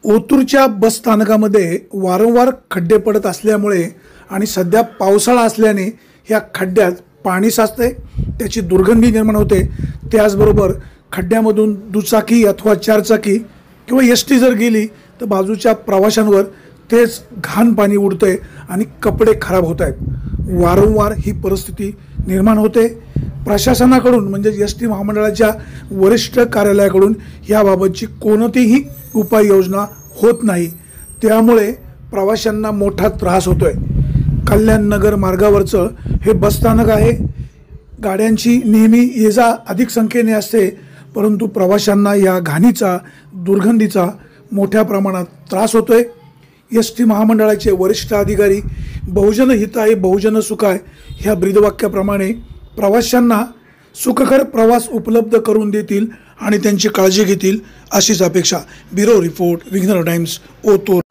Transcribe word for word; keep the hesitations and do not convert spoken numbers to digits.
ओतूरच्या बस स्थानकामध्ये वारंवार खड्डे पडत असल्यामुळे आणि सध्या पावसाळा असल्याने ह्या खड्ड्यात पाणी साचते, त्याची दुर्गंधी निर्माण होते। त्याचबरोबर खड्ड्यामधून दुचाकी अथवा चारचाकी किंवा एस टी जर गेली तर बाजूच्या प्रवाशांवर तेच घाण पाणी उडते आणि कपडे खराब होत आहेत। वारंवार ही परिस्थिती निर्माण होते। प्रशासनाकडून म्हणजे एस टी महामंडळाच्या वरिष्ठ कार्यालयाकडून याबाबतची कोणतीही उपाययोजना होत नाही, त्यामुळे प्रवाशांना मोठा त्रास होतोय। कल्याण नगर मार्गावरचं हे बसस्थानक आहे। गाड्यांची नेहमी ये जा अधिक संख्येने असते, परंतु प्रवाशांना या घाणीचा दुर्गंधीचा मोठ्या प्रमाणात त्रास होतोय। एस टी महामंडळाचे वरिष्ठ अधिकारी बहुजन हिताय बहुजन सुखाय ह्या ब्रीदवाक्याप्रमाणे प्रवाशांना सुखकर प्रवास उपलब्ध करून देतील आणि त्यांची काळजी घेतील अशीच अपेक्षा। Bureau report, Vighnar Times, Otur.